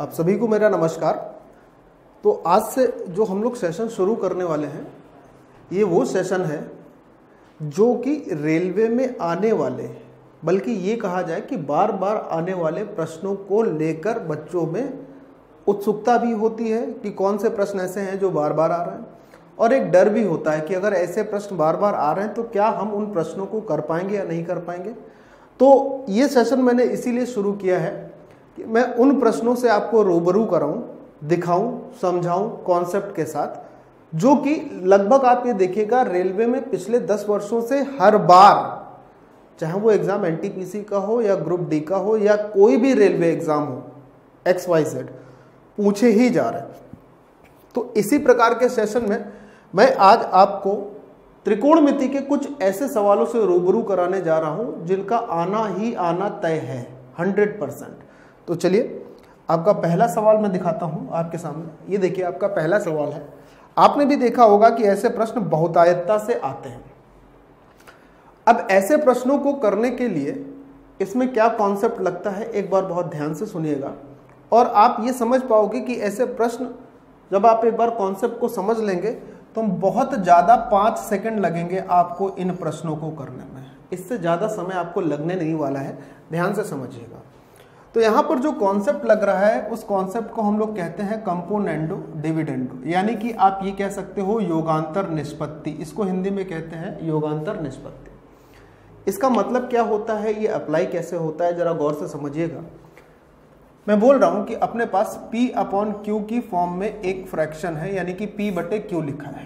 आप सभी को मेरा नमस्कार। तो आज से जो हम लोग सेशन शुरू करने वाले हैं ये वो सेशन है जो कि रेलवे में आने वाले, बल्कि ये कहा जाए कि बार बार आने वाले प्रश्नों को लेकर बच्चों में उत्सुकता भी होती है कि कौन से प्रश्न ऐसे हैं जो बार बार आ रहे हैं, और एक डर भी होता है कि अगर ऐसे प्रश्न बार बार आ रहे हैं तो क्या हम उन प्रश्नों को कर पाएंगे या नहीं कर पाएंगे। तो ये सेशन मैंने इसीलिए शुरू किया है कि मैं उन प्रश्नों से आपको रूबरू कराऊं, दिखाऊं, समझाऊं कॉन्सेप्ट के साथ, जो कि लगभग आप ये देखिएगा रेलवे में पिछले 10 वर्षों से हर बार, चाहे वो एग्जाम एनटीपीसी का हो या ग्रुप डी का हो या कोई भी रेलवे एग्जाम हो, XYZ पूछे ही जा रहे हैं। तो इसी प्रकार के सेशन में मैं आज आपको त्रिकोणमिति के कुछ ऐसे सवालों से रूबरू कराने जा रहा हूं जिनका आना ही आना तय है 100%। तो चलिए आपका पहला सवाल मैं दिखाता हूं आपके सामने। ये देखिए आपका पहला सवाल है। आपने भी देखा होगा कि ऐसे प्रश्न बहुतायतता से आते हैं। अब ऐसे प्रश्नों को करने के लिए इसमें क्या कॉन्सेप्ट लगता है, एक बार बहुत ध्यान से सुनिएगा और आप ये समझ पाओगे कि ऐसे प्रश्न जब आप एक बार कॉन्सेप्ट को समझ लेंगे तो बहुत ज़्यादा 5 सेकंड लगेंगे आपको इन प्रश्नों को करने में। इससे ज़्यादा समय आपको लगने नहीं वाला है, ध्यान से समझिएगा। तो यहाँ पर जो कॉन्सेप्ट लग रहा है उस कॉन्सेप्ट को हम लोग कहते हैं कंपोनेंडो डिविडेंडो, यानी कि आप ये कह सकते हो योगांतर निष्पत्ति। इसको हिंदी में कहते हैं योगांतर निष्पत्ति। इसका मतलब क्या होता है, ये अप्लाई कैसे होता है, जरा गौर से समझिएगा। मैं बोल रहा हूं कि अपने पास P/Q की फॉर्म में एक फ्रैक्शन है, यानी कि P/Q लिखा है,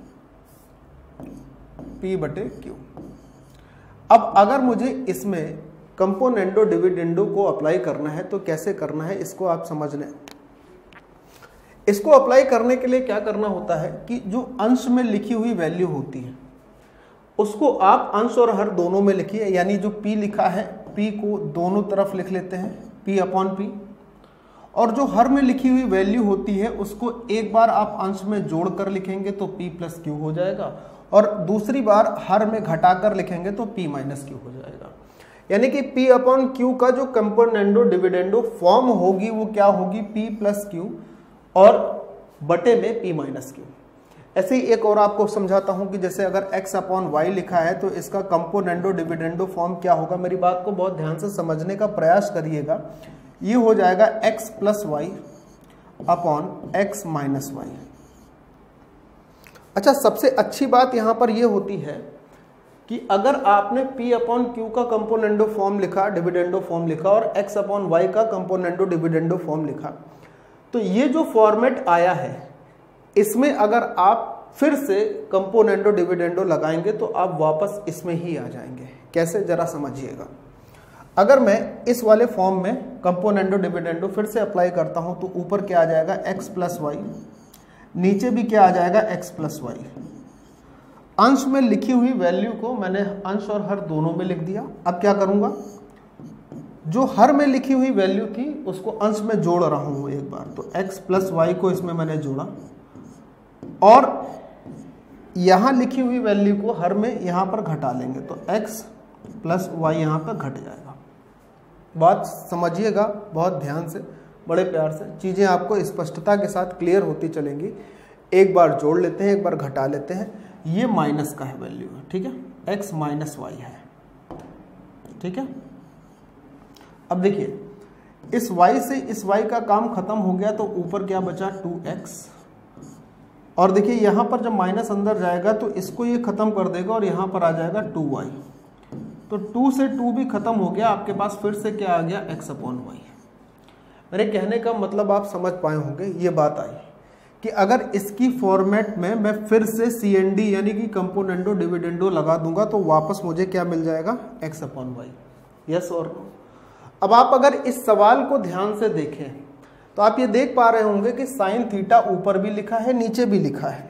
P/Q। अब अगर मुझे इसमें कंपोनेंडो डिविडेंडो को अप्लाई करना है तो कैसे करना है, इसको आप समझ लें। इसको अप्लाई करने के लिए क्या करना होता है कि जो अंश में लिखी हुई वैल्यू होती है उसको आप अंश और हर दोनों में लिखिए, यानी जो P लिखा है P को दोनों तरफ लिख लेते हैं P/P, और जो हर में लिखी हुई वैल्यू होती है उसको एक बार आप अंश में जोड़ कर लिखेंगे तो P+Q हो जाएगा, और दूसरी बार हर में घटाकर लिखेंगे तो P-Q हो जाएगा। यानी कि P/Q का जो कंपोनेंडो डिविडेंडो फॉर्म होगी वो क्या होगी, P+Q और बटे में P-Q। ऐसे ही एक और आपको समझाता हूं कि जैसे अगर x/y लिखा है तो इसका कंपोनेंडो डिविडेंडो फॉर्म क्या होगा। मेरी बात को बहुत ध्यान से समझने का प्रयास करिएगा। ये हो जाएगा x+y अपॉन x-y। अच्छा, सबसे अच्छी बात यहां पर यह होती है कि अगर आपने P/Q का कंपोनेंडो फॉर्म लिखा, डिविडेंडो फॉर्म लिखा, और x/y का कंपोनेंडो डिविडेंडो फॉर्म लिखा, तो ये जो फॉर्मेट आया है इसमें अगर आप फिर से कंपोनेंडो डिविडेंडो लगाएंगे तो आप वापस इसमें ही आ जाएंगे। कैसे, जरा समझिएगा। अगर मैं इस वाले फॉर्म में कंपोनेंडो डिविडेंडो फिर से अप्लाई करता हूं तो ऊपर क्या आ जाएगा, x+y, नीचे भी क्या आ जाएगा, x+y। अंश में लिखी हुई वैल्यू को मैंने अंश और हर दोनों में लिख दिया। अब क्या करूंगा, जो हर में लिखी हुई वैल्यू थी उसको अंश में जोड़ रहा हूं एक बार, तो x+y को इसमें मैंने जोड़ा, और यहां लिखी हुई वैल्यू को हर में यहां पर घटा लेंगे तो x+y यहां पर घट जाएगा। बात समझिएगा बहुत ध्यान से, बड़े प्यार से, चीजें आपको स्पष्टता के साथ क्लियर होती चलेंगी। एक बार जोड़ लेते हैं, एक बार घटा लेते हैं। ये माइनस का है वैल्यू, ठीक है, x-y है, ठीक है। अब देखिए इस y से इस y का काम खत्म हो गया तो ऊपर क्या बचा, 2x, और देखिए यहां पर जब माइनस अंदर जाएगा तो इसको ये खत्म कर देगा और यहां पर आ जाएगा 2y, तो 2 से 2 भी खत्म हो गया, आपके पास फिर से क्या आ गया, x/y। मेरे कहने का मतलब आप समझ पाए होंगे, ये बात आई कि अगर इसकी फॉर्मेट में मैं फिर से CND यानी कि कंपोनेंडो डिविडेंडो लगा दूंगा तो वापस मुझे क्या मिल जाएगा, x/y। यस और नो। अब आप अगर इस सवाल को ध्यान से देखें तो आप ये देख पा रहे होंगे कि sin थीटा ऊपर भी लिखा है, नीचे भी लिखा है।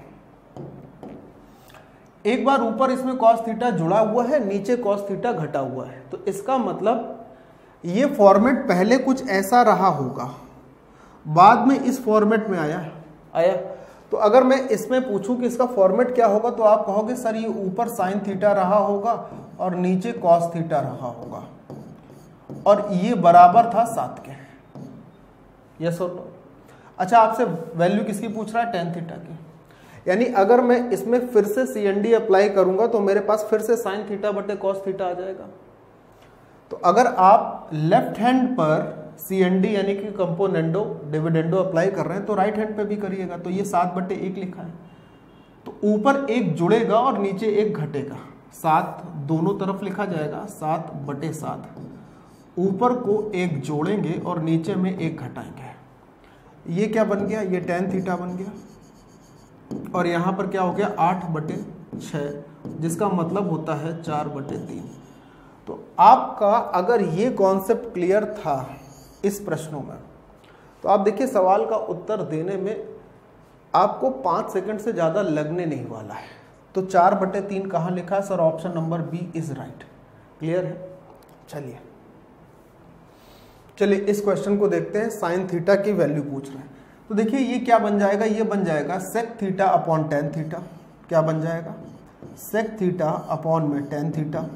एक बार ऊपर इसमें cos थीटा जुड़ा हुआ है, नीचे cos थीटा घटा हुआ है। तो इसका मतलब ये फॉर्मेट पहले कुछ ऐसा रहा होगा, बाद में इस फॉर्मेट में आया। तो अगर मैं इसमें पूछूं कि इसका फॉर्मेट क्या होगा तो आप कहोगे सर ये ऊपर sin थीटा रहा होगा और नीचे cos थीटा रहा होगा, और ये बराबर था 7 के। यस और नो। अच्छा, आपसे वैल्यू किसकी पूछ रहा है? टेन थीटा की। यानी अगर मैं इसमें फिर से CND अप्लाई करूंगा तो मेरे पास फिर से साइन थीटा बटे कॉस थीटा आ जाएगा। तो अगर आप लेफ्ट हैंड पर CND यानी कि कंपोनेंडो डिविडेंडो अप्लाई कर रहे हैं तो राइट हैंड पे भी करिएगा। तो ये 7/1 लिखा है, तो ऊपर एक जुड़ेगा और नीचे एक घटेगा। 7 दोनों तरफ लिखा जाएगा, 7/7। ऊपर को एक जोड़ेंगे और नीचे में एक घटाएंगे। ये क्या बन गया? ये टेन थीटा बन गया। और यहाँ पर क्या हो गया? 8/6, जिसका मतलब होता है 4/3। तो आपका अगर ये कॉन्सेप्ट क्लियर था इस प्रश्नों में, तो आप देखिए सवाल का उत्तर देने में आपको 5 सेकंड से ज़्यादा लगने नहीं वाला है। तो 4/3 कहाँ लिखा है? Sir option number B is right. Clear है? चलिए इस क्वेश्चन को देखते हैं। साइन थीटा की वैल्यू पूछ रहे हैं, तो देखिए ये क्या बन जाएगा? ये बन जाएगा sec theta upon tan theta. क्या बन जाएगा? सेक थीटा अपॉन में टेन थीटा।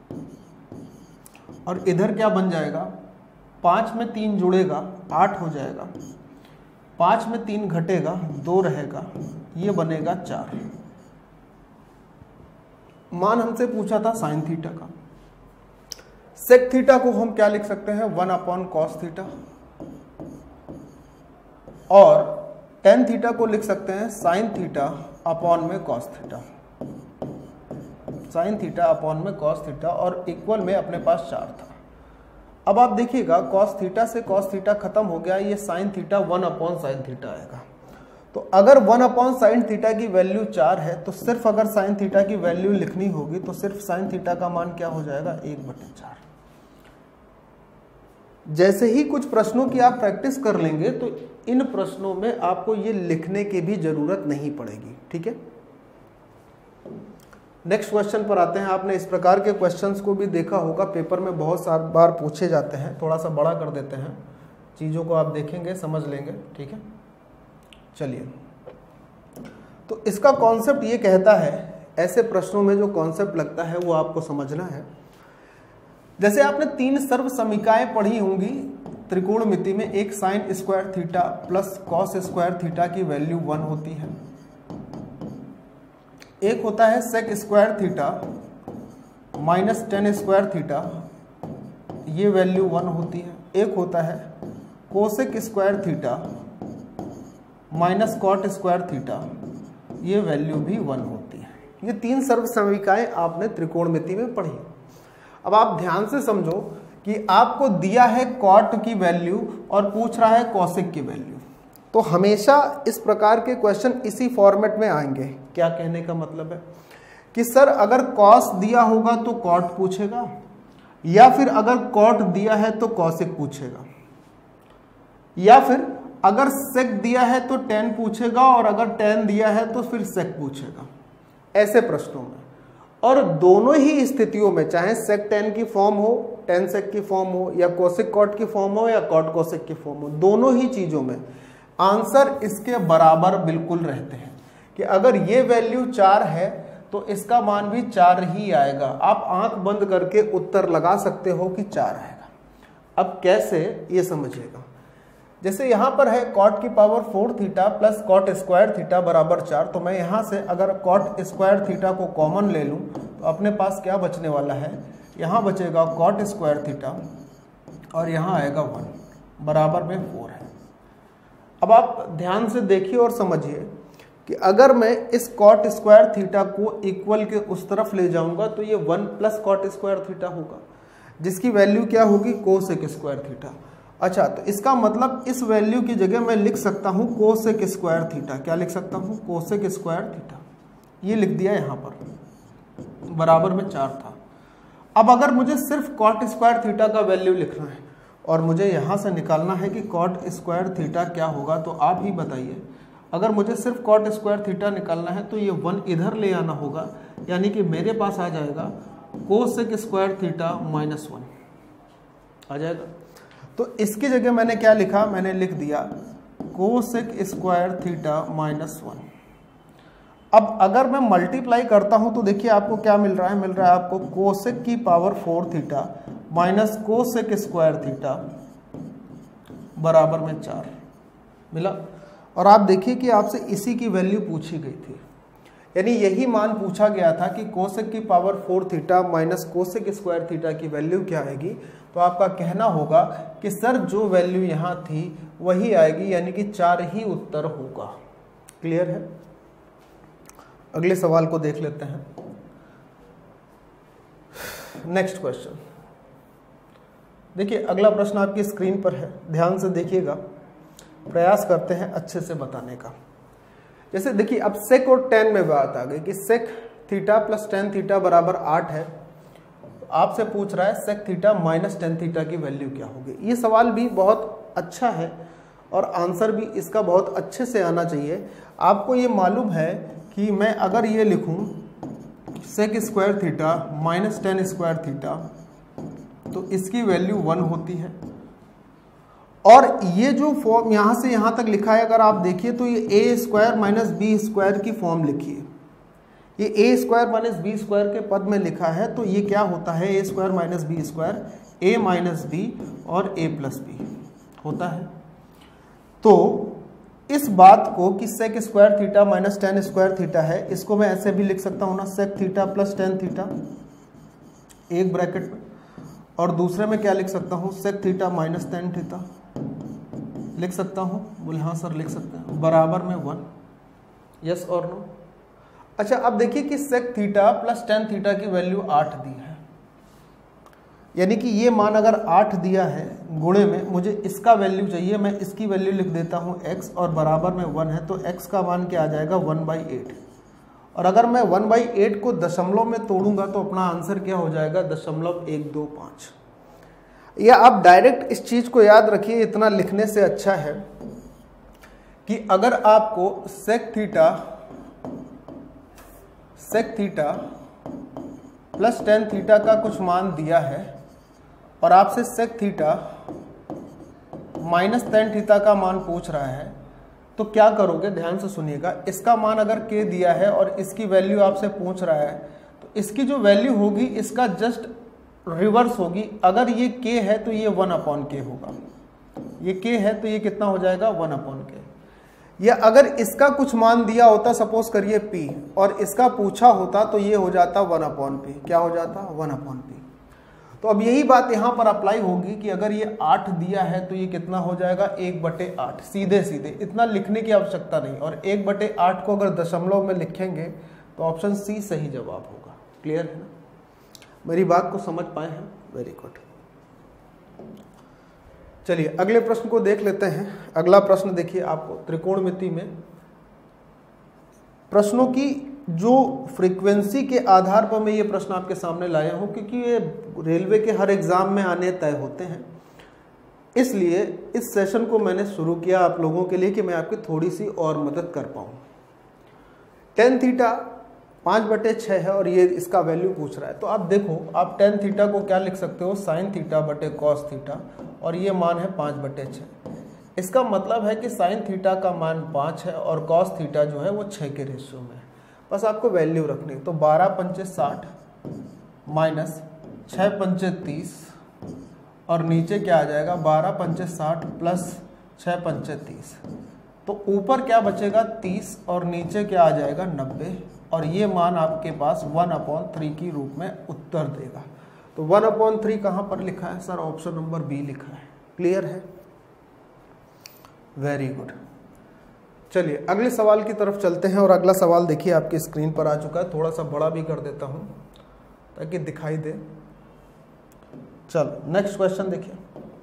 और इधर क्या बन जाएगा? 5 में 3 जुड़ेगा 8 हो जाएगा, 5 में 3 घटेगा 2 रहेगा, ये बनेगा 4। मान हमसे पूछा था साइन थीटा का। सेक थीटा को हम क्या लिख सकते हैं? 1/cos theta. और टेन थीटा को लिख सकते हैं साइन थीटा अपॉन में cos theta. Sine theta upon में कॉस थीटा, और इक्वल में अपने पास 4 था। अब आप देखिएगा कॉस थीटा से कॉस थीटा खत्म हो गया, ये साइन थीटा 1/sin थीटा आएगा। तो अगर 1/sin थीटा की वैल्यू 4 है तो सिर्फ अगर साइन थीटा की वैल्यू लिखनी होगी तो सिर्फ साइन थीटा का मान क्या हो जाएगा? 1/4। जैसे ही कुछ प्रश्नों की आप प्रैक्टिस कर लेंगे तो इन प्रश्नों में आपको ये लिखने की भी जरूरत नहीं पड़ेगी। ठीक है, नेक्स्ट क्वेश्चन पर आते हैं। आपने इस प्रकार के क्वेश्चंस को भी देखा होगा, पेपर में बहुत सारी बार पूछे जाते हैं। थोड़ा सा बड़ा कर देते हैं, चीज़ों को आप देखेंगे समझ लेंगे। ठीक है, चलिए, तो इसका कॉन्सेप्ट ये कहता है, ऐसे प्रश्नों में जो कॉन्सेप्ट लगता है वो आपको समझना है। जैसे आपने 3 सर्व समीकाएं पढ़ी होंगी त्रिकोणमिति में, एक sine square theta plus cos square theta की वैल्यू 1 होती है, एक होता है sec square theta minus tan square theta, ये वैल्यू 1 होती है, एक होता है cosec square theta minus cot square theta, ये वैल्यू भी 1 होती है। ये 3 सर्व समीकाएं आपने त्रिकोणमिति में पढ़ी। अब आप ध्यान से समझो कि आपको दिया है कॉट की वैल्यू और पूछ रहा है कॉसेक की वैल्यू, तो हमेशा इस प्रकार के क्वेश्चन इसी फॉर्मेट में आएंगे। क्या कहने का मतलब है कि सर अगर कॉस दिया होगा तो कॉट पूछेगा, या फिर अगर कॉट दिया है तो कॉसेक पूछेगा, या फिर अगर सेक दिया है तो टेन पूछेगा, और अगर टेन दिया है तो फिर सेक पूछेगा। ऐसे प्रश्नों में, और दोनों ही स्थितियों में, चाहे सेक टेन की फॉर्म हो, टेन सेक की फॉर्म हो, या कोसेक कॉट की फॉर्म हो, या कॉट कोसेक की फॉर्म हो, दोनों ही चीजों में आंसर इसके बराबर बिल्कुल रहते हैं कि अगर ये वैल्यू 4 है तो इसका मान भी 4 ही आएगा। आप आंख बंद करके उत्तर लगा सकते हो कि 4 आएगा। अब कैसे, ये समझिएगा। जैसे यहां पर है कॉट की power 4 theta plus cot square theta बराबर 4, तो मैं यहां से अगर कॉट स्क्वायर थीटा को कॉमन ले लूं तो अपने पास क्या बचने वाला है? यहां बचेगा कॉट स्क्वायर थीटा और यहां आएगा 1 बराबर में 4 है। अब आप ध्यान से देखिए और समझिए कि अगर मैं इस कॉट स्क्वायर थीटा को इक्वल के उस तरफ ले जाऊंगा तो ये 1 प्लस कॉट स्क्वायर थीटा होगा, जिसकी वैल्यू क्या होगी? Cosec square theta. अच्छा, तो इसका मतलब इस वैल्यू की जगह मैं लिख सकता हूं कोसेक स्क्वायर थीटा। क्या लिख सकता हूं? Cosec square theta. ये लिख दिया यहां पर, बराबर में 4 था। अब अगर मुझे सिर्फ कॉट स्क्वायर थीटा का वैल्यू लिखना है और मुझे यहां से निकालना है कि कॉट स्क्वायर थीटा क्या होगा, तो आप ही बताइए। अगर मुझे सिर्फ कॉट स्क्वायर थीटा निकालना है तो ये 1 इधर ले आना होगा, यानी कि मेरे पास आ जाएगा कोसेक स्क्वायर थीटा माइनस 1 आ जाएगा। तो इसकी जगह मैंने क्या लिखा? मैंने लिख दिया कोसेक स्क्वायर थीटा माइनस 1। अब अगर मैं मल्टीप्लाई करता हूं तो देखिए आपको क्या मिल रहा है? मिल रहा है आपको कोसेक की power 4 theta minus cosec square theta बराबर में 4 मिला। और आप देखिए कि आपसे इसी की वैल्यू पूछी गई थी, यानी यही मान पूछा गया था कि कोसेक की power 4 theta minus cosec square theta की वैल्यू क्या आएगी। तो आपका कहना होगा कि सर जो वैल्यू यहाँ थी वही आएगी, यानी कि 4 ही उत्तर होगा। क्लियर है? अगले सवाल को देख लेते हैं। नेक्स्ट क्वेश्चन देखिए, अगला प्रश्न आपकी स्क्रीन पर है, ध्यान से देखिएगा, प्रयास करते हैं अच्छे से बताने का। जैसे देखिए अब सेक और टेन में बात आ गई कि sec theta plus tan theta बराबर 8 है। आपसे पूछ रहा है sec theta minus tan theta की वैल्यू क्या होगी। ये सवाल भी बहुत अच्छा है और आंसर भी इसका बहुत अच्छे से आना चाहिए। आपको ये मालूम है कि मैं अगर ये लिखूं sec square theta minus tan square theta तो इसकी वैल्यू 1 होती है। और ये जो फॉर्म यहाँ से यहाँ तक लिखा है, अगर आप देखिए तो ये A square minus B square की फॉर्म लिखी है। ये A square minus B square के पद में लिखा है, तो ये क्या होता है, A square minus B square, A minus B और ए प्लस बी होता है। तो इस बात को कि sec square theta minus tan square theta है, इसको मैं ऐसे भी लिख सकता हूँ ना, sec theta plus tan theta एक ब्रैकेट में, और दूसरे में क्या लिख सकता हूँ, sec theta minus tan theta लिख सकता हूँ। बोले हाँ सर लिख सकते हैं, बराबर में 1। यस और नो? अच्छा अब देखिए कि sec theta plus tan theta की वैल्यू 8 दी है, यानी कि ये मान अगर 8 दिया है गुणे में, मुझे इसका वैल्यू चाहिए, मैं इसकी वैल्यू लिख देता हूँ x और बराबर में 1 है, तो x का मान क्या आ जाएगा 1/8। और अगर मैं 1/8 को दशमलव में तोड़ूंगा तो अपना आंसर क्या हो जाएगा 0.125। या आप डायरेक्ट इस चीज को याद रखिए, इतना लिखने से अच्छा है कि अगर आपको sec theta plus tan theta का कुछ मान दिया है और आपसे sec theta minus tan theta का मान पूछ रहा है, तो क्या करोगे, ध्यान से सुनिएगा। इसका मान अगर k दिया है और इसकी वैल्यू आपसे पूछ रहा है, तो इसकी जो वैल्यू होगी इसका जस्ट रिवर्स होगी। अगर ये k है तो ये 1/k होगा, ये k है तो ये कितना हो जाएगा 1/k। या अगर इसका कुछ मान दिया होता, सपोज करिए p, और इसका पूछा होता तो ये हो जाता 1/p। क्या हो जाता 1/p। तो अब यही बात यहाँ पर अप्लाई होगी कि अगर ये 8 दिया है तो ये कितना हो जाएगा 1/8। सीधे सीधे, इतना लिखने की आवश्यकता नहीं। और 1/8 को अगर दशमलव में लिखेंगे तो ऑप्शन सी सही जवाब होगा। क्लियर है ना? मेरी बात को समझ पाए हैं? Very good. चलिए अगले प्रश्न को देख लेते हैं। अगला प्रश्न देखिए, आपको त्रिकोणमिति में प्रश्नों की जो फ्रीक्वेंसी के आधार पर मैं ये प्रश्न आपके सामने लाया हूं, क्योंकि ये रेलवे के हर एग्जाम में आने तय होते हैं, इसलिए इस सेशन को मैंने शुरू किया आप लोगों के लिए कि मैं आपकी थोड़ी सी और मदद कर पाऊं। टेन थीटा 5/6 है और ये इसका वैल्यू पूछ रहा है। तो आप देखो, आप टेन थीटा को क्या लिख सकते हो, साइन थीटा बटे कॉस थीटा, और ये मान है 5/6। इसका मतलब है कि साइन थीटा का मान 5 है और कॉस थीटा जो है वो 6 के रेशियो में है। बस आपको वैल्यू रखनी है। तो 12×5 = 60 माइनस 6×5 = 30, और नीचे क्या आ जाएगा 12×5 = 60 प्लस 6×5 = 30। तो ऊपर क्या बचेगा 30 और नीचे क्या आ जाएगा 90, और ये मान आपके पास 1/3 की रूप में उत्तर देगा। तो 1/3 कहाँ पर लिखा है सर? ऑप्शन नंबर बी लिखा है। क्लियर है? Very good. चलिए अगले सवाल की तरफ चलते हैं। और अगला सवाल देखिए आपकी स्क्रीन पर आ चुका है, थोड़ा सा बड़ा भी कर देता हूं ताकि दिखाई दे। चलो नेक्स्ट क्वेश्चन देखिए।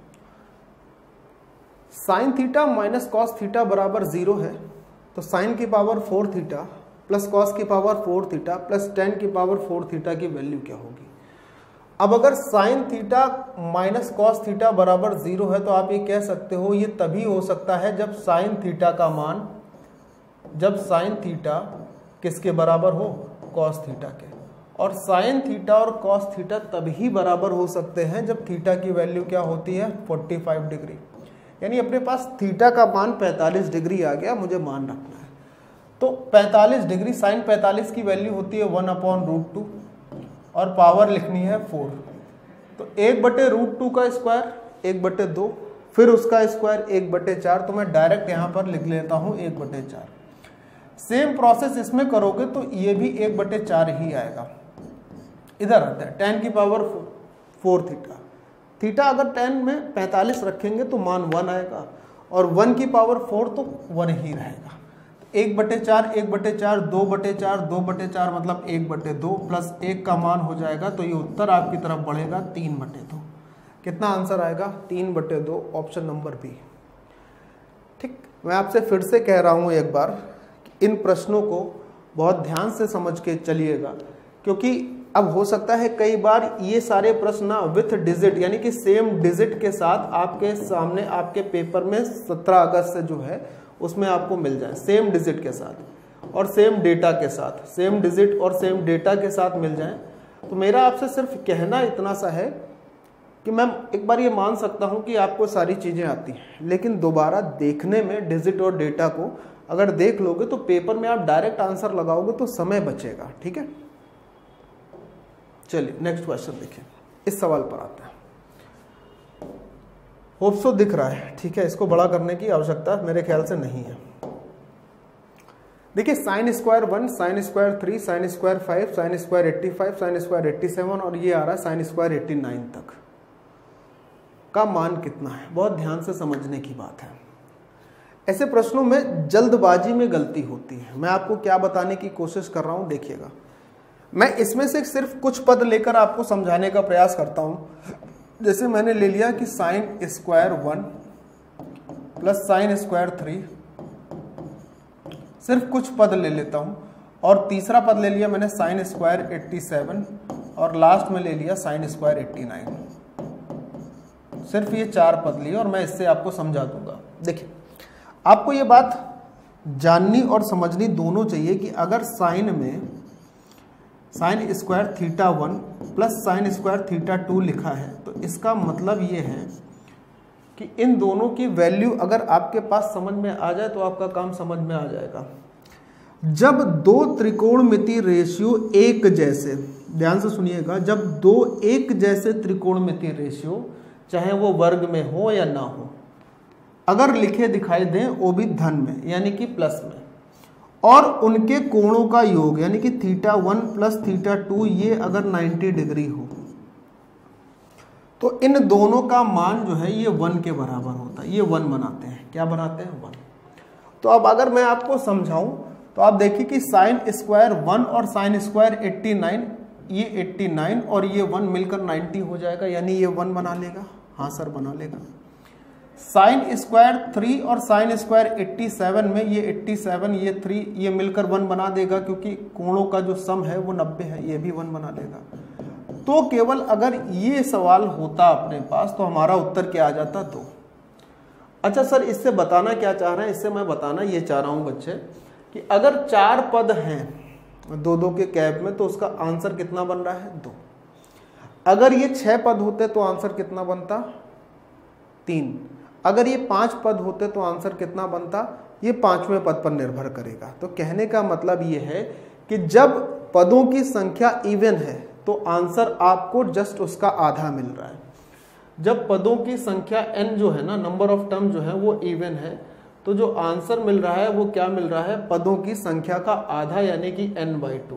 Sine theta minus cos theta बराबर 0 है, तो साइन की पावर 4 थीटा प्लस कॉस की पावर 4 थीटा प्लस टेन की पावर 4 थीटा की वैल्यू क्या होगी? अब अगर sine theta minus cos theta बराबर 0 है तो आप ये कह सकते हो ये तभी हो सकता है जब साइन थीटा का मान, जब साइन थीटा किसके बराबर हो? कॉस थीटा के। और साइन थीटा और कॉस थीटा तभी बराबर हो सकते हैं जब थीटा की वैल्यू क्या होती है 45 डिग्री। यानी अपने पास थीटा का मान 45 डिग्री आ गया, मुझे मान रखना है। तो 45 डिग्री, साइन 45 की वैल्यू होती है 1/√2 और पावर लिखनी है 4। तो 1/√2 का स्क्वायर 1/2 फिर उसका स्क्वायर 1/4, तो मैं डायरेक्ट यहाँ पर लिख लेता हूँ 1/4। सेम प्रोसेस इसमें करोगे तो ये भी 1/4 ही आएगा। इधर आता है 10 की पावर 4 थीटा। थीटा अगर 10 में 45 रखेंगे तो मान 1 आएगा, और 1 की पावर 4 तो 1 ही रहेगा। 1/4 1/4 2/4 2/4 मतलब 1/2 प्लस 1 का मान हो जाएगा, तो ये उत्तर आपकी तरफ बढ़ेगा 3/2। कितना आंसर आएगा? 3/2, ऑप्शन नंबर बी। ठीक, मैं आपसे फिर से कह रहा हूँ एक बार, इन प्रश्नों को बहुत ध्यान से समझ के चलिएगा, क्योंकि अब हो सकता है कई बार ये सारे प्रश्न ना विथ डिजिट यानी कि सेम डिजिट के साथ आपके सामने आपके पेपर में 17 अगस्त से जो है उसमें आपको मिल जाए, सेम डिजिट के साथ और सेम डेटा के साथ, सेम डिजिट और सेम डेटा के साथ मिल जाए। तो मेरा आपसे सिर्फ कहना इतना सा है कि मैं एक बार ये मान सकता हूँ कि आपको सारी चीज़ें आती हैं, लेकिन दोबारा देखने में डिजिट और डेटा को अगर देख लोगे तो पेपर में आप डायरेक्ट आंसर लगाओगे तो समय बचेगा। ठीक है, चलिए नेक्स्ट क्वेश्चन देखिए। इस सवाल पर आता है, होप सो दिख रहा है। ठीक है, इसको बड़ा करने की आवश्यकता मेरे ख्याल से नहीं है। देखिए sin square 1, sin square 3, sin square 5, sin square 85, sin square 87 और ये आ रहा है sin स्क्वायर 89 तक का मान कितना है। बहुत ध्यान से समझने की बात है। ऐसे प्रश्नों में जल्दबाजी में गलती होती है। मैं आपको क्या बताने की कोशिश कर रहा हूं, देखिएगा। मैं इसमें से सिर्फ कुछ पद लेकर आपको समझाने का प्रयास करता हूं। जैसे मैंने ले लिया कि sin स्क्वायर 1 प्लस sin स्क्वायर 3, सिर्फ कुछ पद ले लेता हूं, और तीसरा पद ले लिया मैंने sin स्क्वायर 87 और लास्ट में ले लिया sin स्क्वायर 89। सिर्फ ये 4 पद लिए और मैं इससे आपको समझा दूंगा। देखिए, आपको ये बात जाननी और समझनी दोनों चाहिए कि अगर साइन में sine square theta 1 plus sine square theta 2 लिखा है तो इसका मतलब ये है कि इन दोनों की वैल्यू अगर आपके पास समझ में आ जाए तो आपका काम समझ में आ जाएगा। जब दो त्रिकोणमितीय रेशियो एक जैसे, ध्यान से सुनिएगा, जब दो एक जैसे त्रिकोणमितीय रेशियो चाहे वो वर्ग में हो या ना हो, अगर लिखे दिखाई दें वो भी धन में यानी कि प्लस में, और उनके कोणों का योग यानी कि थीटा 1 प्लस थीटा 2 ये अगर 90 डिग्री हो, तो इन दोनों का मान जो है ये 1 के बराबर होता है। ये 1 बनाते हैं। क्या बनाते हैं? 1। तो अब अगर मैं आपको समझाऊं तो आप देखिए कि साइन स्क्वायर 1 और साइन स्क्वायर 89, ये 89 और ये 1 मिलकर 90 हो जाएगा, यानी ये 1 बना लेगा। हाँ सर, बना लेगा। साइन स्क्वायर 3 और साइन स्क्वायर 87 में ये 87 ये 3 ये मिलकर 1 बना देगा, क्योंकि कोणों का जो सम है वो 90 है, ये भी 1 बना देगा। तो केवल अगर ये सवाल होता अपने पास तो हमारा उत्तर क्या आ जाता? 2। अच्छा सर, इससे बताना क्या चाह रहे हैं? इससे मैं बताना ये चाह रहा हूं बच्चे कि अगर 4 पद हैं 2-2 के कैप में तो उसका आंसर कितना बन रहा है? 2। अगर ये 6 पद होते तो आंसर कितना बनता? 3। अगर ये 5 पद होते तो आंसर कितना बनता? ये 5वें पद पर निर्भर करेगा। तो कहने का मतलब ये है कि जब पदों की संख्या इवन है तो आंसर आपको जस्ट उसका आधा मिल रहा है। जब पदों की संख्या n जो है ना, नंबर ऑफ टर्म जो है वो इवन है, तो जो आंसर मिल रहा है वो क्या मिल रहा है? पदों की संख्या का आधा यानी कि n/2।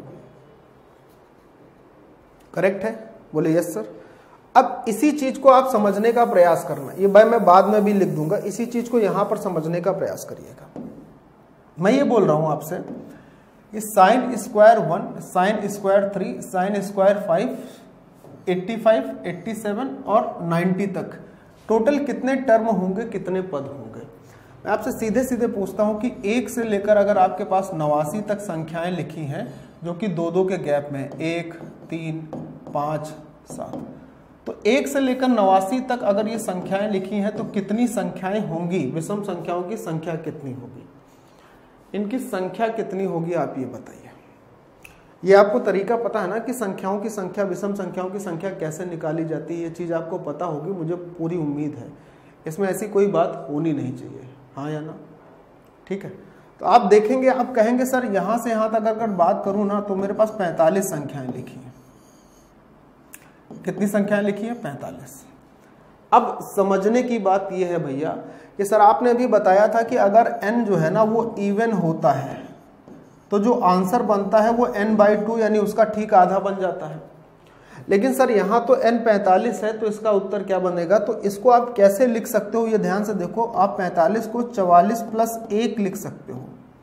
करेक्ट है? बोले यस सर। अब इसी चीज को आप समझने का प्रयास करना, ये भाई मैं बाद में भी लिख दूंगा, इसी चीज को यहां पर समझने का प्रयास करिएगा। मैं ये बोल रहा हूं आपसे कि sine square 1, sine square 3, sine square 5, 85, 87 और 90 तक टोटल कितने टर्म होंगे, कितने पद होंगे? मैं आपसे सीधे सीधे पूछता हूं कि 1 से लेकर अगर आपके पास 89 तक संख्याएं लिखी हैं जो कि 2-2 के गैप में 1, 3, 5, 7, तो 1 से लेकर 89 तक अगर ये संख्याएं लिखी हैं तो कितनी संख्याएं होंगी? विषम संख्याओं की संख्या कितनी होगी? इनकी संख्या कितनी होगी आप ये बताइए। ये आपको तरीका पता है ना कि संख्याओं की संख्या, विषम संख्याओं की संख्या कैसे निकाली जाती है? ये चीज़ आपको पता होगी, मुझे पूरी उम्मीद है। इसमें ऐसी कोई बात होनी नहीं चाहिए, हाँ या ना? ठीक है, तो आप देखेंगे, आप कहेंगे सर यहाँ से यहाँ तक अगर बात करूँ ना तो मेरे पास 45 संख्याएं लिखी हैं। कितनी संख्याएं लिखी है? 45। अब समझने की बात यह है भैया कि सर आपने अभी बताया था कि अगर n जो है ना वो इवन होता है तो जो आंसर बनता है वो n/2 यानी उसका ठीक आधा बन जाता है। लेकिन सर यहाँ तो n 45 है तो इसका उत्तर क्या बनेगा? तो इसको आप कैसे लिख सकते हो ये ध्यान से देखो। आप 45 को 44 + 1 लिख सकते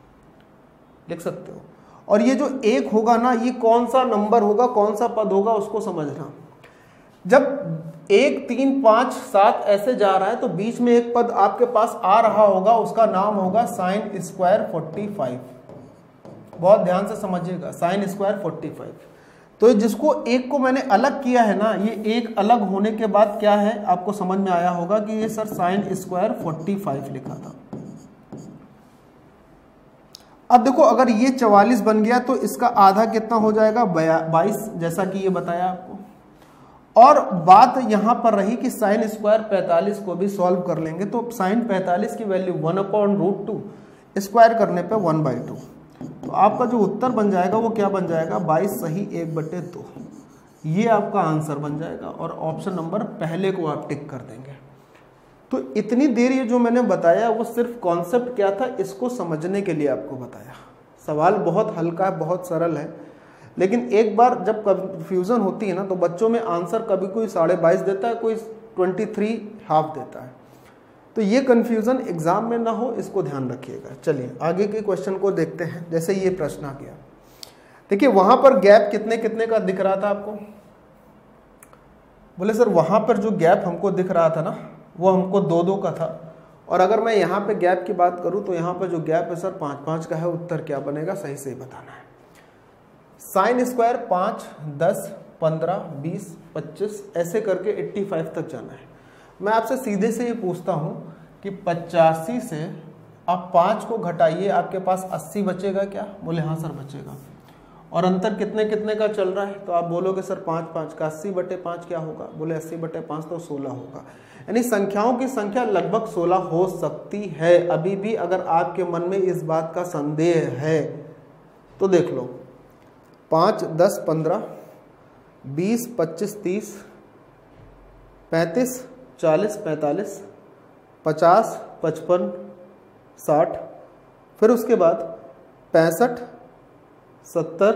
हो। और ये जो 1 होगा ना, ये कौन सा नंबर होगा, कौन सा पद होगा उसको समझना। जब 1 3 5 7 ऐसे जा रहा है तो बीच में एक पद आपके पास आ रहा होगा, उसका नाम होगा sin² 45। बहुत ध्यान से समझिएगा, sin² 45। तो जिसको 1 को मैंने अलग किया है ना, ये 1 अलग होने के बाद क्या है आपको समझ में आया होगा कि ये सर sin² 45 लिखा था। अब देखो अगर ये 44 बन गया तो इसका आधा कितना हो जाएगा? 22, जैसा कि ये बताया आपको। और बात यहां पर रही कि sin² 45 को भी सॉल्व कर लेंगे तो sin 45 की वैल्यू 1/√2, स्क्वायर करने पे 1/2। तो आपका जो उत्तर बन जाएगा वो क्या बन जाएगा? 22 सही 1/2। ये आपका आंसर बन जाएगा और ऑप्शन नंबर पहले को आप टिक कर देंगे। तो इतनी देर ये जो मैंने बताया वो सिर्फ कॉन्सेप्ट क्या था इसको समझने के लिए आपको बताया। सवाल बहुत हल्का है, बहुत सरल है, लेकिन एक बार जब कंफ्यूजन होती है ना तो बच्चों में आंसर कभी कोई 22.5 देता है, कोई 23.5 देता है। तो ये कंफ्यूजन एग्जाम में ना हो, इसको ध्यान रखिएगा। चलिए आगे के क्वेश्चन को देखते हैं। जैसे ये प्रश्न आ गया, देखिए वहां पर गैप कितने कितने का दिख रहा था आपको? बोले सर वहां पर जो गैप हमको दिख रहा था ना वो हमको 2-2 का था, और अगर मैं यहाँ पे गैप की बात करूँ तो यहाँ पे जो गैप है सर 5-5 का है। उत्तर क्या बनेगा? सही से बताना है। sin² 5, 10, 15, 20, 25 ऐसे करके 85 तक जाना है। मैं आपसे सीधे से ये पूछता हूँ कि 85 से आप 5 को घटाइए, आपके पास 80 बचेगा क्या? बोले हाँ सर बचेगा। और अंतर कितने कितने का चल रहा है? तो आप बोलोगे सर 5-5 का 80/5 क्या होगा? बोले 80/5 तो 16 होगा। यानी संख्याओं की संख्या लगभग 16 हो सकती है। अभी भी अगर आपके मन में इस बात का संदेह है तो देख लो, 5, 10, 15, 20, 25, 30, 35, 40, 45, 50, 55, 60, फिर उसके बाद 65, 70,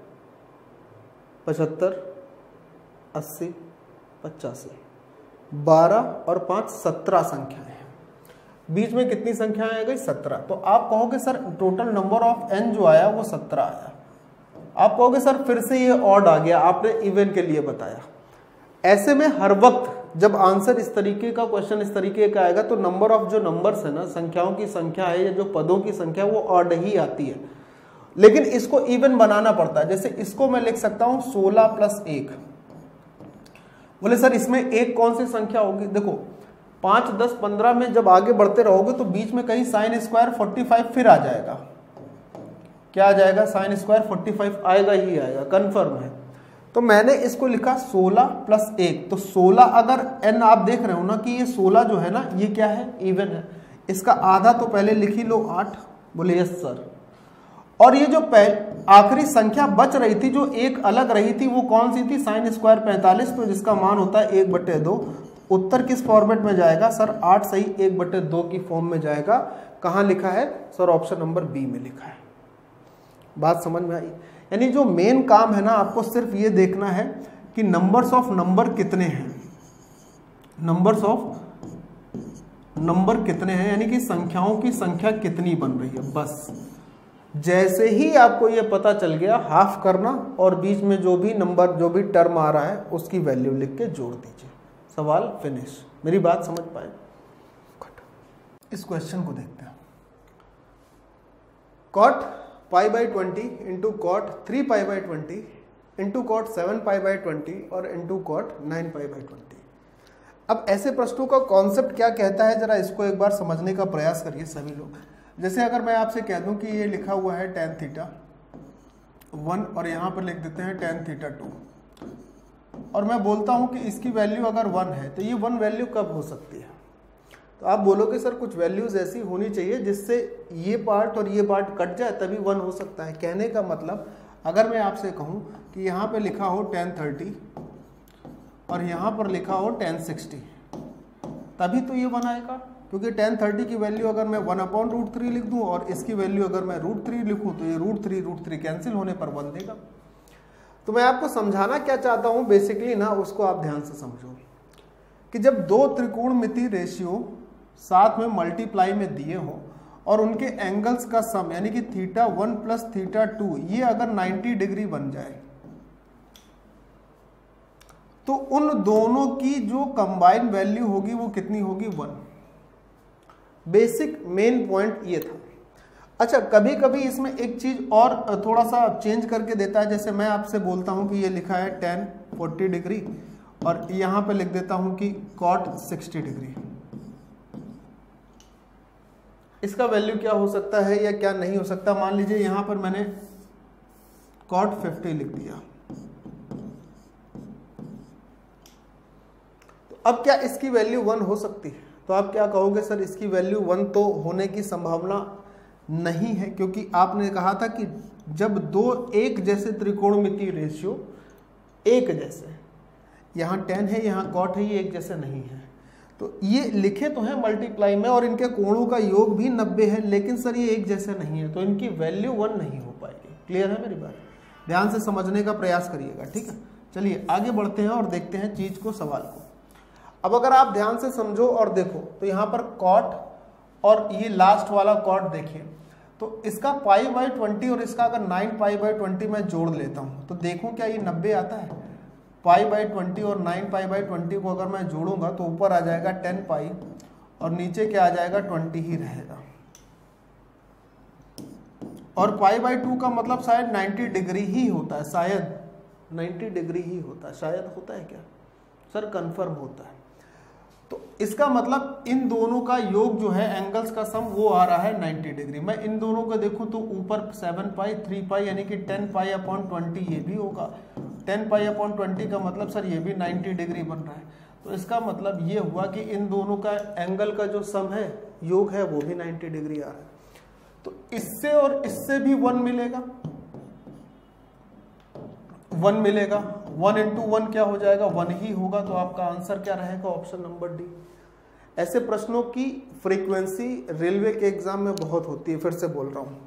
75, 80, 85, 12 और 5 17 संख्याएं हैं। बीच में कितनी संख्याएं आ गई? 17। तो आप कहोगे sir total number of n जो आया वो 17 आया। आप कहोगे सर फिर से ये ऑड आ गया, आपने इवन के लिए बताया। ऐसे में हर वक्त जब आंसर इस तरीके का क्वेश्चन इस तरीके का आएगा तो नंबर ऑफ जो नंबर्स है ना, संख्याओं की संख्या है या जो पदों की संख्या वो ऑड ही आती है, लेकिन इसको इवन बनाना पड़ता है। जैसे इसको मैं लिख सकता हूं 16 + 1। बोले सर इसमें एक कौन सी संख्या होगी? देखो 5, 10, 15 में जब आगे बढ़ते रहोगे तो बीच में कहीं sin² 45 फिर आ जाएगा। क्या आ जाएगा? sin² 45 आएगा ही आएगा, कंफर्म है। तो मैंने इसको लिखा 16 + 1। तो 16 अगर n आप देख रहे हो ना कि ये 16 जो है ना ये क्या है? इवन है। इसका आधा तो पहले लिख ही लो 8। बोले यस सर। और ये जो आखिरी संख्या बच रही थी जो एक अलग रही थी वो कौन सी थी? sin² 45, तो जिसका मान होता है 1/2। उत्तर किस फॉर्मेट में जाएगा सर? 8 सही 1/2 की फॉर्म में जाएगा। कहाँ लिखा है सर? ऑप्शन नंबर बी में लिखा है। बात समझ में आई? यानी जो मेन काम है ना आपको सिर्फ ये देखना है कि नंबर्स ऑफ नंबर कितने हैं, नंबर्स ऑफ नंबर कितने हैं, यानी कि संख्याओं की संख्या कितनी बन रही है। बस जैसे ही आपको ये पता चल गया, हाफ करना और बीच में जो भी नंबर जो भी टर्म आ रहा है उसकी वैल्यू लिख के जोड़ दीजिए। सवाल फिनिश। मेरी बात समझ पाए? इस क्वेश्चन को देखते हैं। cot π/20 into cot 3π/20 into cot 7π/20 और इंटू cot 9π/20। अब ऐसे प्रश्नों का कॉन्सेप्ट क्या कहता है, जरा इसको एक बार समझने का प्रयास करिए सभी लोग। जैसे अगर मैं आपसे कह दूं कि ये लिखा हुआ है tan θ 1 और यहाँ पर लिख देते हैं tan θ 2, और मैं बोलता हूँ कि इसकी वैल्यू अगर 1 है तो ये 1 वैल्यू कब हो सकती है? तो आप बोलोगे सर कुछ वैल्यूज ऐसी होनी चाहिए जिससे ये पार्ट और ये पार्ट कट जाए तभी 1 हो सकता है। कहने का मतलब अगर मैं आपसे कहूँ कि यहाँ पे लिखा हो tan 30 और यहाँ पर लिखा हो tan 60, तभी तो ये 1 आएगा, क्योंकि tan 30 की वैल्यू अगर मैं 1/√3 लिख दूं और इसकी वैल्यू अगर मैं √3 लिखूं तो ये √3 कैंसिल होने पर 1 देगा। तो मैं आपको समझाना क्या चाहता हूं बेसिकली ना, उसको आप ध्यान से समझो कि जब दो त्रिकोणमितीय रेशियो साथ में मल्टीप्लाई में दिए हो और उनके एंगल्स का सम यानी कि θ1 + θ2 ये अगर 90 डिग्री बन जाए तो उन दोनों की जो कंबाइन वैल्यू होगी वो कितनी होगी? 1। बेसिक मेन पॉइंट ये था। अच्छा, कभी कभी इसमें एक चीज और थोड़ा सा चेंज करके देता है। जैसे मैं आपसे बोलता हूं कि ये लिखा है tan 40 डिग्री और यहां पे लिख देता हूं कि cot 60 डिग्री। इसका वैल्यू क्या हो सकता है या क्या नहीं हो सकता? मान लीजिए यहां पर मैंने cot 50 लिख दिया, तो अब क्या इसकी वैल्यू 1 हो सकती है? तो आप क्या कहोगे, सर इसकी वैल्यू 1 तो होने की संभावना नहीं है, क्योंकि आपने कहा था कि जब दो एक जैसे त्रिकोणमितीय रेशियो एक जैसे, यहाँ tan है यहाँ cot है, ये एक जैसे नहीं है। तो ये लिखे तो हैं मल्टीप्लाई में और इनके कोणों का योग भी 90 है, लेकिन सर ये एक जैसे नहीं है, तो इनकी वैल्यू 1 नहीं हो पाएगी। क्लियर है मेरी बात? ध्यान से समझने का प्रयास करिएगा, ठीक है। चलिए आगे बढ़ते हैं और देखते हैं चीज को, सवाल को। अब अगर आप ध्यान से समझो और देखो तो यहाँ पर cot और ये लास्ट वाला cot देखिए, तो इसका π/20 और इसका अगर 9π/20 मैं जोड़ लेता हूँ तो देखूं क्या ये 90 आता है? π/20 और 9π/20 को अगर मैं जोड़ूंगा तो ऊपर आ जाएगा 10π और नीचे क्या आ जाएगा? 20 ही रहेगा। और π/2 का मतलब शायद 90 डिग्री ही होता है, शायद 90 डिग्री ही होता है, शायद होता है क्या सर? कंफर्म होता है। तो इसका मतलब इन दोनों का योग जो है एंगल्स का सम वो आ रहा है 90 डिग्री। मैं इन दोनों को देखूं तो ऊपर 7π 3π यानी कि 10π/20 ये भी होगा। 10π/20 का मतलब सर ये भी 90 डिग्री बन रहा है। तो इसका मतलब ये हुआ कि इन दोनों का एंगल का जो सम है, योग है, वो भी 90 डिग्री आ रहा है। तो इससे और इससे भी 1 मिलेगा, 1 मिलेगा। 1 × 1 क्या हो जाएगा? 1 ही होगा। तो आपका आंसर क्या रहेगा? Option number D. ऐसे प्रश्नों की फ्रीक्वेंसी रेलवे के एग्जाम में बहुत होती है, फिर से बोल रहा हूं।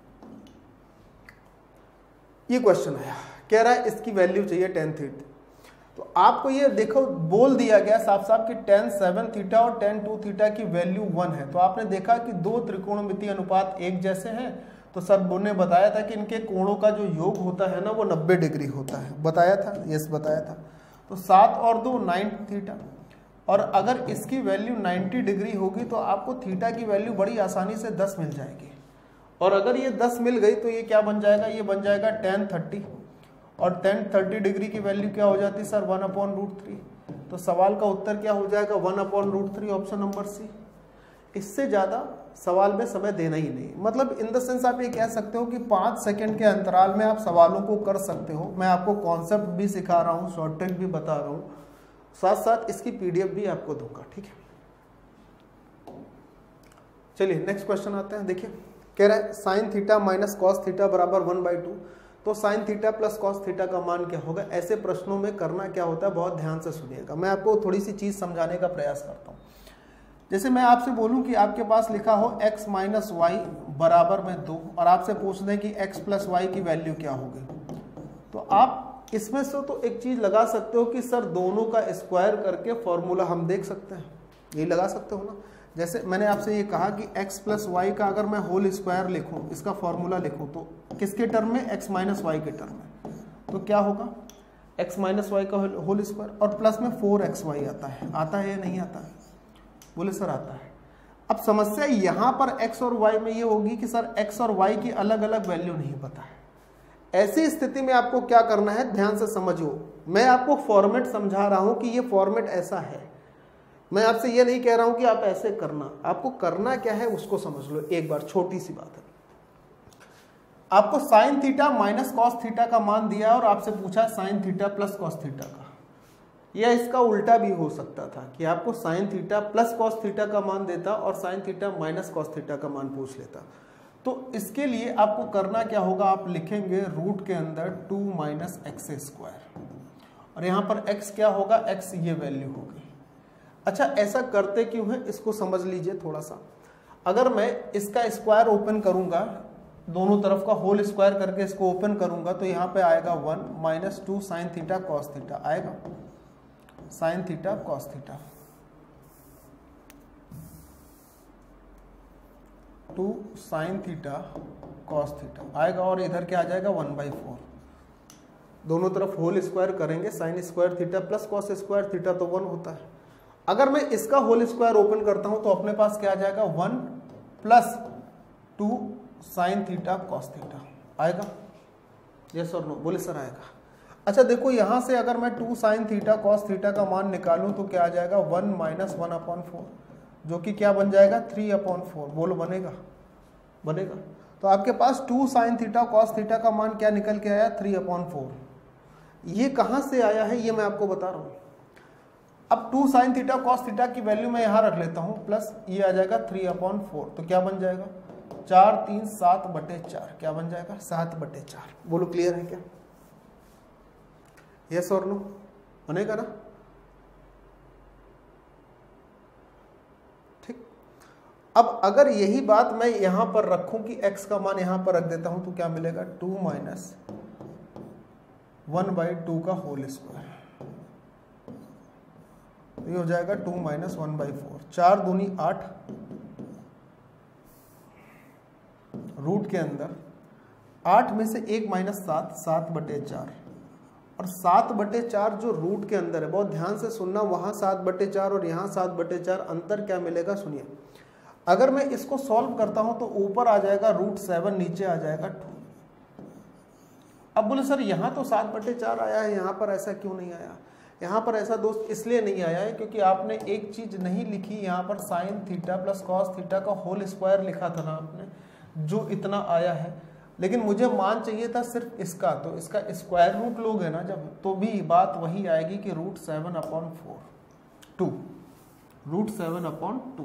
ये क्वेश्चन आया, कह रहा है इसकी वैल्यू चाहिए tan θ। तो आपको ये देखो बोल दिया गया साफ साफ कि tan 7θ और tan 2θ की वैल्यू 1 है। तो आपने देखा कि दो त्रिकोणमितीय अनुपात एक जैसे हैं, तो सर ने बताया था कि इनके कोणों का जो योग होता है ना वो 90 डिग्री होता है, बताया था, यस बताया था। तो 7 और 2 9θ, और अगर इसकी वैल्यू 90 डिग्री होगी तो आपको थीटा की वैल्यू बड़ी आसानी से 10 मिल जाएगी। और अगर ये 10 मिल गई तो ये क्या बन जाएगा? ये बन जाएगा tan 30, और tan 30 डिग्री की वैल्यू क्या हो जाती है सर? 1/√3। तो सवाल का उत्तर क्या हो जाएगा? 1/√3, ऑप्शन नंबर सी। इससे ज़्यादा सवाल में समय देना ही नहीं। मतलब इन द सेंस आप ये कह सकते हो कि 5 सेकंड के अंतराल में आप सवालों को कर सकते हो। मैं आपको कॉन्सेप्ट भी सिखा रहा हूँ, शॉर्ट ट्रिक भी बता रहा हूँ, साथ साथ इसकी पीडीएफ भी आपको दूंगा, ठीक है। चलिए नेक्स्ट क्वेश्चन आते हैं। देखिए कह रहा है sin θ - cos θ = 1/2। तो sin θ + cos θ का मान क्या होगा? ऐसे प्रश्नों में करना क्या होता है, बहुत ध्यान से सुनिएगा। मैं आपको थोड़ी सी चीज समझाने का प्रयास करता हूँ। जैसे मैं आपसे बोलूं कि आपके पास लिखा हो x - y = 2 और आपसे पूछ दें कि x + y की वैल्यू क्या होगी, तो आप इसमें से तो एक चीज लगा सकते हो कि सर दोनों का स्क्वायर करके फॉर्मूला हम देख सकते हैं, यही लगा सकते हो ना। जैसे मैंने आपसे ये कहा कि x + y का अगर मैं होल स्क्वायर लिखूं, इसका फॉर्मूला लिखूं, तो किसके टर्म में? x - y के टर्म में। तो क्या होगा? x - y का होल स्क्वायर, और प्लस में 4xy आता है या नहीं आता है? बोले सर आता है। अब समस्या यहाँ पर x और y में ये होगी कि सर x और y की अलग अलग वैल्यू नहीं पता है। ऐसी स्थिति में आपको क्या करना है, ध्यान से समझो। मैं आपको फॉर्मेट समझा रहा हूं कि ये फॉर्मेट ऐसा है। मैं आपसे ये नहीं कह रहा हूं कि आप ऐसे करना, आपको करना क्या है उसको समझ लो एक बार। छोटी सी बात है, आपको sin θ - cos θ का मान दिया और आपसे पूछा sin θ + cos θ का, या इसका उल्टा भी हो सकता था कि आपको sin θ + cos θ का मान देता और sin θ - cos θ का मान पूछ लेता। तो इसके लिए आपको करना क्या होगा, आप लिखेंगे रूट के अंदर 2 - x² और यहाँ पर x क्या होगा? x ये वैल्यू होगी। अच्छा ऐसा करते क्यों है इसको समझ लीजिए थोड़ा सा। अगर मैं इसका स्क्वायर ओपन करूंगा, दोनों तरफ का होल स्क्वायर करके इसको ओपन करूंगा, तो यहाँ पे आएगा 1 minus 2 sine theta cos theta आएगा, sine theta cos theta, 2 sine theta cos theta आएगा, और इधर क्या आ जाएगा 1/4। दोनों तरफ होल स्क्वायर करेंगे, sine square theta plus cos square theta तो 1 होता है। अगर मैं इसका होल स्क्वायर ओपन करता हूं तो अपने पास क्या आ जाएगा 1 plus 2 sine theta cos theta आएगा। यस और नो? बोले सर आएगा। अच्छा देखो यहां से अगर मैं 2 साइन थीटा कॉस थीटा का मान निकालूं तो क्या आ जाएगा 1 माइनस 1/4, जो कि क्या बन जाएगा 3/4। बोलो बनेगा? बनेगा। तो आपके पास 2 साइन थीटा कॉस थीटा का मान क्या निकल के आया 3/4। ये कहां से आया है ये मैं आपको बता रहा हूं। अब 2 साइन थीटा कॉस थीटा की वैल्यू मैं यहां रख लेता हूं, प्लस ये आ जाएगा 3/4, तो क्या बन जाएगा 4 3 7/4, क्या बन जाएगा 7/4। बोलो क्लियर है क्या? यस और नो? बनेगा ना? ठीक। अब अगर यही बात मैं यहां पर रखूं कि x का मान यहां पर रख देता हूं तो क्या मिलेगा 2 माइनस 1/2 का होल स्क्वायर, ये हो जाएगा 2 माइनस 1/4। 4 दूनी 8, रूट के अंदर 8 में से 1 माइनस 7, 7/4, और 7/4 जो रूट के अंदर है, बहुत ध्यान से सुनना, वहां 7/4 और यहाँ 7/4 अंतर क्या मिलेगा सुनिए। अगर मैं इसको सॉल्व करता हूं तो ऊपर आ जाएगा √7, नीचे आ जाएगा 2। अब बोले सर यहाँ तो 7/4 आया है, यहाँ पर ऐसा क्यों नहीं आया? यहाँ पर ऐसा दोस्त इसलिए नहीं आया है क्योंकि आपने एक चीज नहीं लिखी, यहाँ पर sine theta plus cos theta का होल स्क्वायर लिखा था ना आपने, जो इतना आया है। लेकिन मुझे मान चाहिए था सिर्फ इसका, तो इसका स्क्वायर रूट लोगे ना जब, तो भी बात वही आएगी कि √7/4, 2 √7/2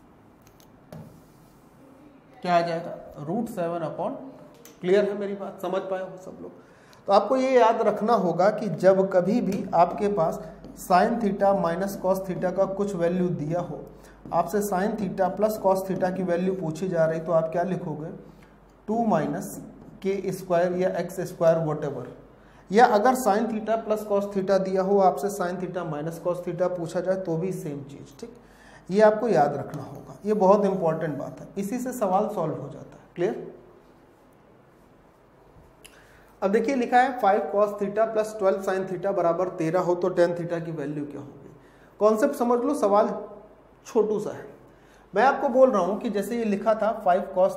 क्या आ जाएगा √7/। क्लियर है मेरी बात? समझ पाए हो सब लोग? तो आपको ये याद रखना होगा कि जब कभी भी आपके पास sine theta minus cos theta का कुछ वैल्यू दिया हो, आपसे sine theta plus cos theta की वैल्यू पूछी जा रही, तो आप क्या लिखोगे 2 माइनस के स्क्वायर या एक्स स्क्वायर वॉटेवर। या अगर sine theta plus cos theta दिया हो, आपसे sine theta minus cos theta पूछा जाए तो भी सेम चीज। ठीक, ये आपको याद रखना होगा, ये बहुत इंपॉर्टेंट बात है, इसी से सवाल सॉल्व हो जाता है। क्लियर? अब देखिए लिखा है 5 cos theta plus 12 sine theta बराबर 13 हो तो tan थीटा की वैल्यू क्या होगी? कॉन्सेप्ट समझ लो, सवाल छोटू सा है। मैं आपको बोल रहा हूं कि जैसे ये लिखा था 5 cos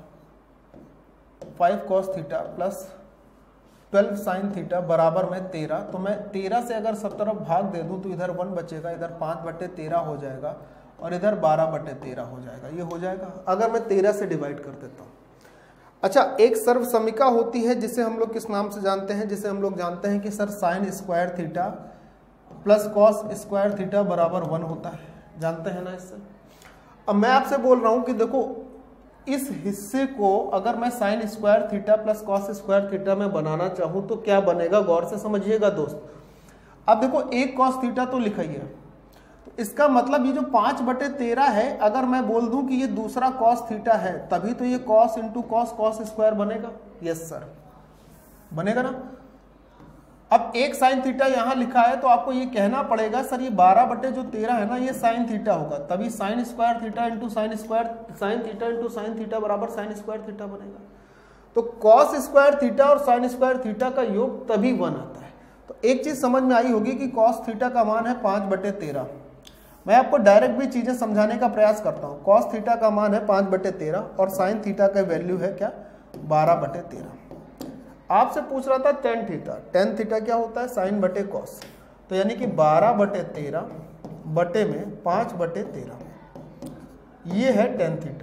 theta plus 12 sine theta बराबर में 13, तो मैं 13 से अगर सब तरफ भाग दे दूं तो इधर 1 बचेगा, इधर 5/13 हो जाएगा, और इधर 12/13 हो जाएगा। ये हो जाएगा अगर मैं 13 से डिवाइड कर देता हूं। अच्छा, एक सर्व समीका होती है जिसे हम लोग किस नाम से जानते हैं? जिसे हम लोग जानते हैं कि sir sine square theta plus cos square theta बराबर 1 होता है। जानते हैं ना इससे? अब मैं आपसे बोल रहा हूं कि देखो इस हिस्से को अगर मैं sine square theta plus cos square theta में बनाना चाहूं तो क्या बनेगा, गौर से समझिएगा दोस्त। अब देखो एक कॉस थीटा तो लिखा ही है, तो इसका मतलब ये जो 5/13 है, अगर मैं बोल दूं कि ये दूसरा कॉस थीटा है, तभी तो ये cos into cos cos square बनेगा। यस सर, बनेगा ना? अब एक साइन थीटा यहां लिखा है तो आपको ये कहना पड़ेगा सर ये 12/13 है ना, ये साइन थीटा होगा, तभी sine square theta into sine square, sine theta into sine theta बराबर साइन स्क्वायर थीटा बनेगा। तो कॉस स्क्वायर थीटा और साइन स्क्वायर थीटा का योग तभी 1 आता है। तो एक चीज समझ में आई होगी कि कॉस थीटा का मान है 5/13। मैं आपको डायरेक्ट भी चीजें समझाने का प्रयास करता हूं। कॉस थीटा का मान है 5/13 और साइन थीटा का वैल्यू है क्या 12/13। आपसे पूछ रहा था टेन थीटा, टेन थीटा क्या होता है साइन बटे कॉस, तो यानी कि 12/13 बटे में 5/13, ये है टेन थीटा।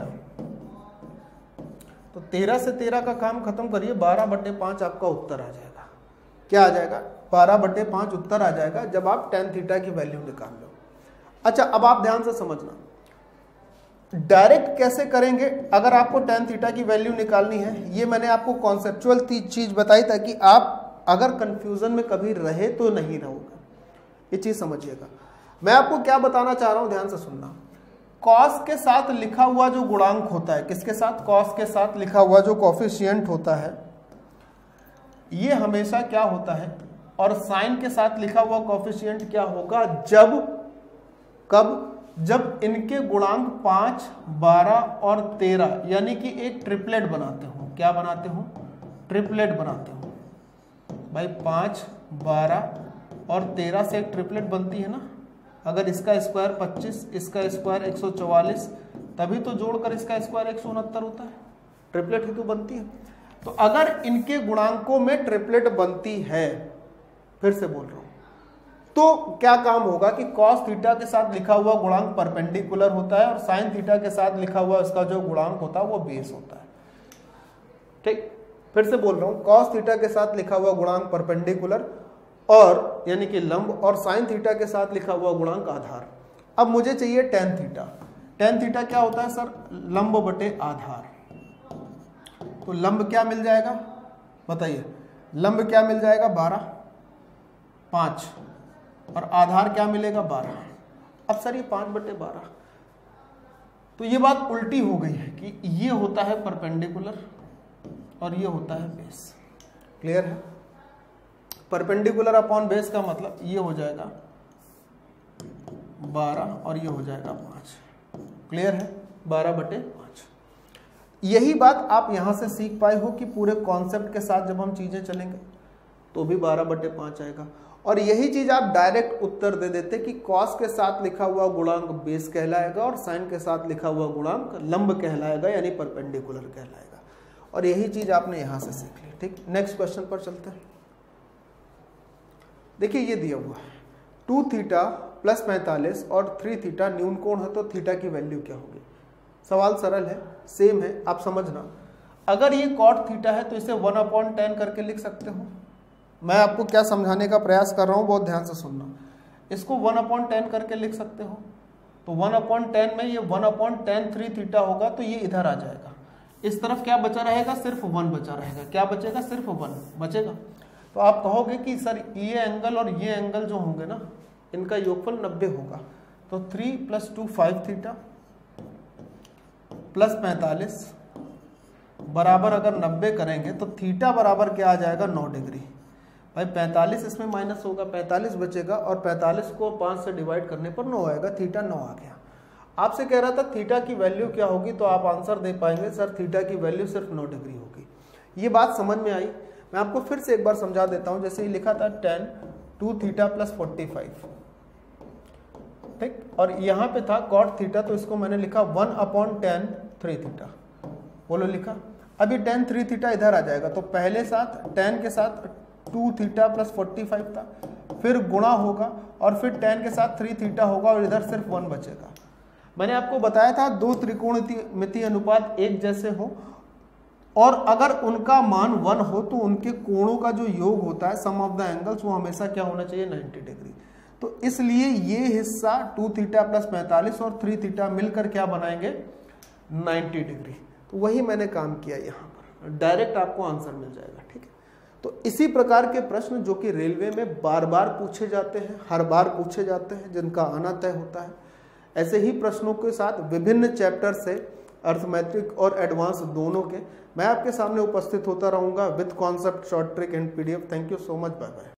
तो 13 से 13 का काम खत्म करिए, 12/5 आपका उत्तर आ जाएगा। क्या आ जाएगा? 12/5 उत्तर आ जाएगा जब आप टेन थीटा की वैल्यू निकाल लो। अच्छा, अब आप ध्यान से समझना, डायरेक्ट कैसे करेंगे अगर आपको टेन थीटा की वैल्यू निकालनी है। ये मैंने आपको कॉन्सेप्चुअल चीज बताई ताकि आप अगर कंफ्यूजन में कभी रहे तो नहीं रहोगे, ये चीज समझिएगा। मैं आपको क्या बताना चाह रहा हूं, ध्यान से सुनना। कॉस के साथ लिखा हुआ जो गुणांक होता है, किसके साथ, कॉस के साथ लिखा हुआ जो कोफिशिएंट होता है, ये हमेशा क्या होता है, और साइन के साथ लिखा हुआ कोफिशिएंट क्या होगा, जब इनके गुणांक 5, 12 और 13 यानी कि एक ट्रिपलेट बनाते हो। क्या बनाते हो, ट्रिपलेट बनाते हो भाई। 5, 12 और 13 से एक ट्रिपलेट बनती है ना। अगर इसका स्क्वायर 25, इसका स्क्वायर 144, तभी तो जोड़कर इसका स्क्वायर 169 होता है। ट्रिपलेट ही तो बनती है। तो अगर इनके गुणांकों में ट्रिपलेट बनती है, फिर से बोल रहा हूं, तो क्या काम होगा कि कॉस थीटा के साथ लिखा हुआ गुणांक परपेंडिकुलर होता है और साइन थीटा के साथ लिखा हुआ इसका जो गुणांक होता है वो बेस होता है। ठीक, फिर से बोल रहा हूं, कॉस थीटा के साथ लिखा हुआ गुणांक परपेंडिकुलर और यानी कि लंब, और साइन थीटा के साथ लिखा हुआ गुणांक आधार। अब मुझे चाहिए टेन थीटा। टेन थीटा क्या होता है सर, लंब बटे आधार। तो लंब क्या मिल जाएगा बताइए, लंब क्या मिल जाएगा 12, 5, और आधार क्या मिलेगा 12। अब सर ये 5/12, तो ये बात उल्टी हो गई है कि ये होता है परपेंडिकुलर और ये होता है बेस। क्लियर है? परपेंडिकुलर अपॉन बेस का मतलब ये हो जाएगा 12 और ये हो जाएगा 5। क्लियर है? 12/5। यही बात आप यहां से सीख पाए हो कि पूरे कॉन्सेप्ट के साथ जब हम चीजें चलेंगे तो भी 12/5 आएगा। और यही चीज आप डायरेक्ट उत्तर दे देते कि कॉस के साथ लिखा हुआ गुणांक बेस कहलाएगा और साइन के साथ लिखा हुआ गुणांक लंब कहलाएगा, यानी परपेंडिकुलर कहलाएगा। और यही चीज आपने यहां से सीख ली। ठीक, नेक्स्ट क्वेश्चन पर चलते हैं। देखिए ये दिया हुआ है 2 थीटा प्लस 45 और 3 थीटा न्यून कोण है, तो थीटा की वैल्यू क्या होगी। सवाल सरल है, सेम है, आप समझना। अगर ये कॉट थीटा है तो इसे 1/10 करके लिख सकते हो। मैं आपको क्या समझाने का प्रयास कर रहा हूं, बहुत ध्यान से सुनना। इसको 1/10 करके लिख सकते हो, तो 1/10 में ये 1/10 3 थीटा होगा, तो ये इधर आ जाएगा। इस तरफ क्या बचा रहेगा, सिर्फ 1 बचा रहेगा। क्या बचेगा, सिर्फ 1 बचेगा। तो आप कहोगे कि सर ये एंगल और ये एंगल जो होंगे ना, इनका योगफल 90 होगा। तो 3 + 2 5 थीटा प्लस 45 बराबर अगर 90 करेंगे तो थीटा बराबर क्या आ जाएगा, 9 डिग्री। भाई 45 इसमें माइनस होगा, 45 बचेगा, और 45 को 5 से डिवाइड करने पर 9 आएगा। थीटा 9 आ गया। आपसे कह रहा था थीटा की वैल्यू क्या होगी, तो आप आंसर दे पाएंगे सर थीटा की वैल्यू सिर्फ 9 डिग्री होगी। ये बात समझ में आई। मैं आपको फिर से एक बार समझा देता हूं। जैसे ये लिखा था 10 2 थीटा प्लस 45, ठीक, और यहाँ पे था कॉट थीटा, तो इसको मैंने लिखा 1/10 3 थीटा। बोलो लिखा। अभी 10 3 थीटा इधर आ जाएगा, तो पहले साथ 10 के साथ 2 थीटा प्लस 45 था, फिर गुणा होगा, और फिर 10 के साथ 3 थीटा होगा, और इधर सिर्फ 1 बचेगा। मैंने आपको बताया था 2 त्रिकोणमितीय अनुपात एक जैसे हो, और अगर उनका मान 1 हो तो उनके कोणों का जो योग होता है, सम ऑफ द एंगल्स, वो हमेशा क्या होना चाहिए, 90 डिग्री। तो इसलिए ये हिस्सा 2 थीटा प्लस 45 और 3 थीटा मिलकर क्या बनाएंगे, 90 डिग्री। तो वही मैंने काम किया यहाँ पर, डायरेक्ट आपको आंसर मिल जाएगा। ठीक है, तो इसी प्रकार के प्रश्न जो कि रेलवे में बार बार पूछे जाते हैं, हर बार पूछे जाते हैं, जिनका आना तय होता है, ऐसे ही प्रश्नों के साथ विभिन्न चैप्टर से, अर्थमेट्रिक और एडवांस दोनों के, मैं आपके सामने उपस्थित होता रहूंगा with concept, short trick and PDF। Thank you so much, bye bye.